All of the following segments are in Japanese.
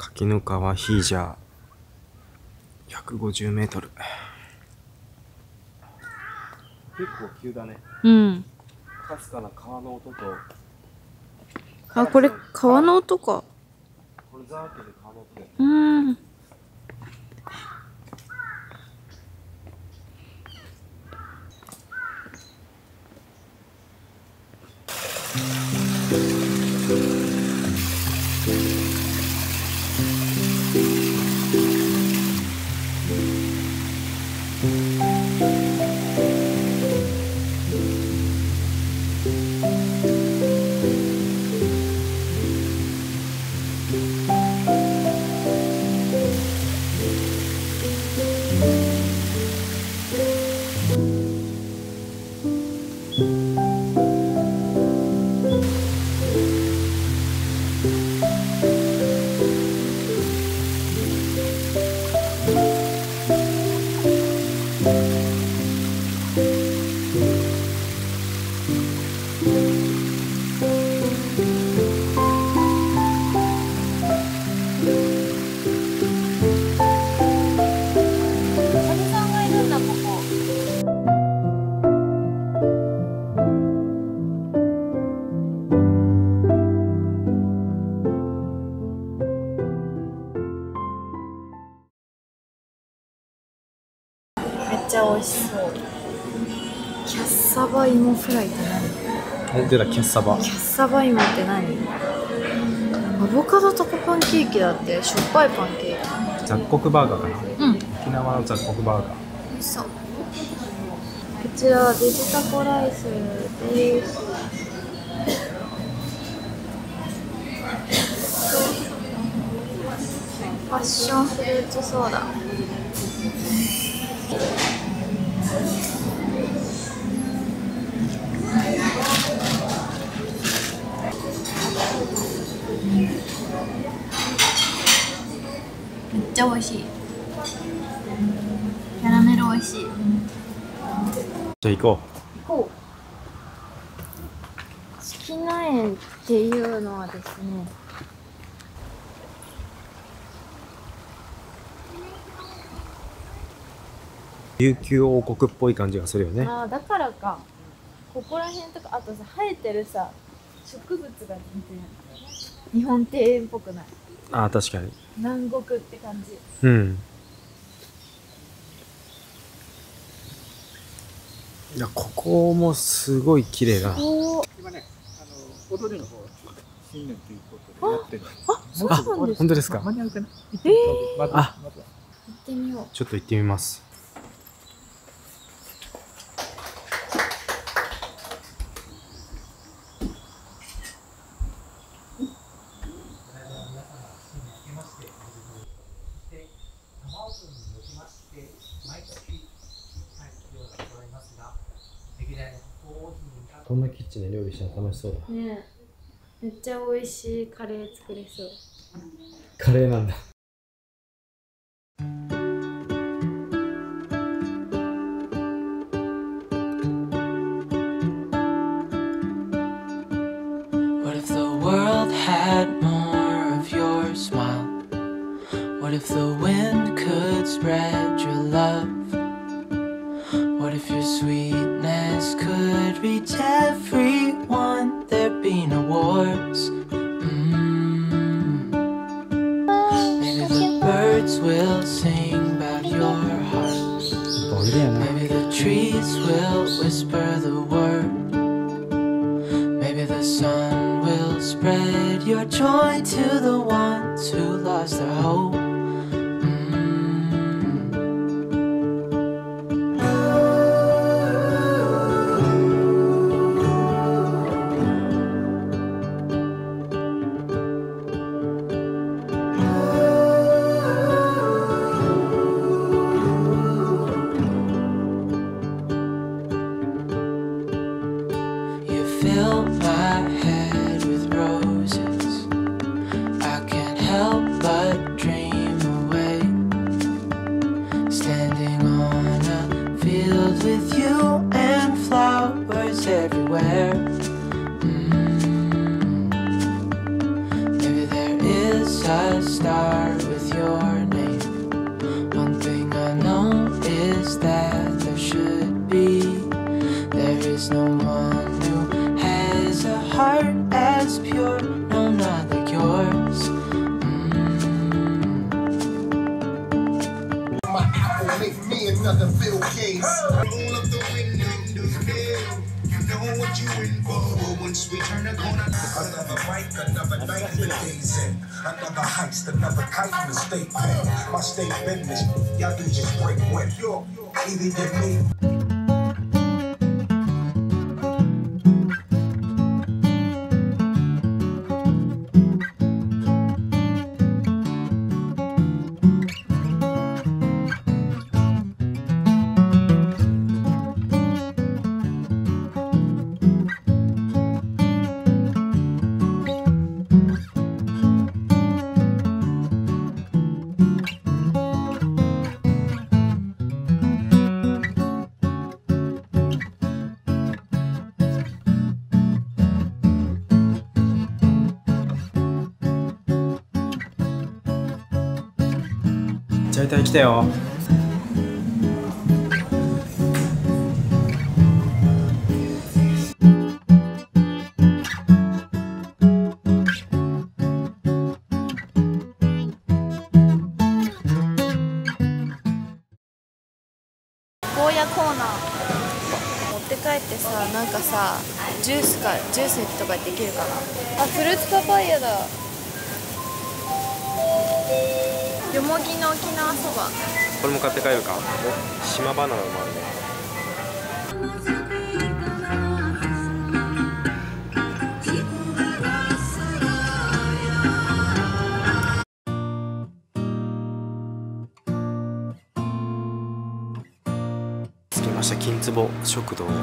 柿の川ヒージャー150メートル。結構急だね。 うん。 かすかな川の音と。 あ、これ川の音か。 これザーってで川の音で。 うん。めっちゃ美味しそう。キャッサバ芋フライって何？ 出た、キャッサバ。 キャッサバ芋って何？アボカドとかパンケーキだって。しょっぱいパンケーキ。 雑穀バーガーかな。 うん。 沖縄の雑穀バーガー。 美味しそう。こちらベジタコライスです。パッションフルーツソーダ。めっちゃ美味しい。キャラメル美味しい。 じゃあ行こ行こう。スキナ園っていうのはですね、 琉球王国っぽい感じがするよね。 ああ、だからか。ここら辺とか、あとさ、生えてるさ、植物が全然日本庭園っぽくない。 ああ、確かに。 南国って感じ。 うん。いや、ここもすごい綺麗な。 今ね、踊りの方、新年ということでやってる。 あ、そうなんですか。 本当ですか。 間に合うかな。 まずあ、 行ってみよう。 ちょっと行ってみます。こんなキッチンで料理したら楽しそうだねえ、めっちゃ美味しいカレー作れそう。 カレーなんだ。 What if the world had more of your smile? What if the wind could spread your love? What if your sweetness could reach everyone? There'd be no wars. Maybe the birds will sing about your heart. Maybe the trees will whisper the word. Maybe the sun will spread your joy to the ones who lost their hope. Fill my head with roses. I can't help but dream answers start with your name. One thing I know is that there should be. There is no one who has a heart as pure, no, not like yours. My apple make me another Bill Gates. Roll up the windows, you know what you in for. Once we turn the corner, another bike, another night in the days in. Another heist, another kite in the state pen. My state business, y'all do just break wet. Either you me. じゃあいただきたよ。 ゴーヤコーナー持って帰ってさ、なんかさ、ジュースとかできるかな。あ、フルーツパパイヤだ。よもぎの沖縄そば。 これも買って帰るか。お、島バナナもあるね。着きました、金壺食堂。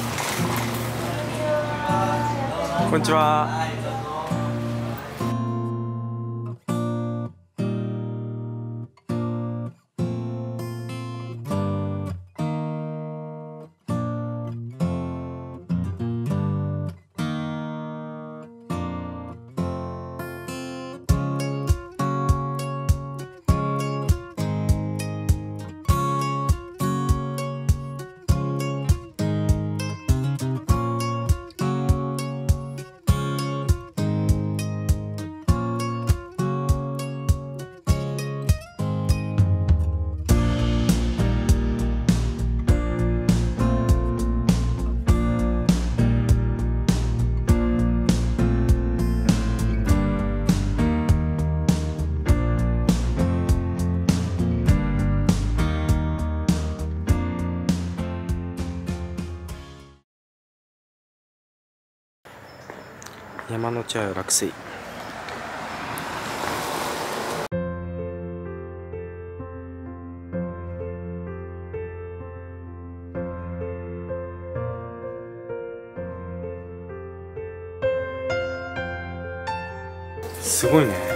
こんにちは。山の茶屋落水。すごいね。